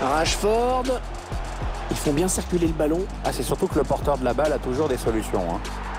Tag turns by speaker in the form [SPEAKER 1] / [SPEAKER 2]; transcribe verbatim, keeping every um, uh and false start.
[SPEAKER 1] Rashford. Ils font bien circuler le ballon.
[SPEAKER 2] Ah, c'est surtout que le porteur de la balle a toujours des solutions. Hein.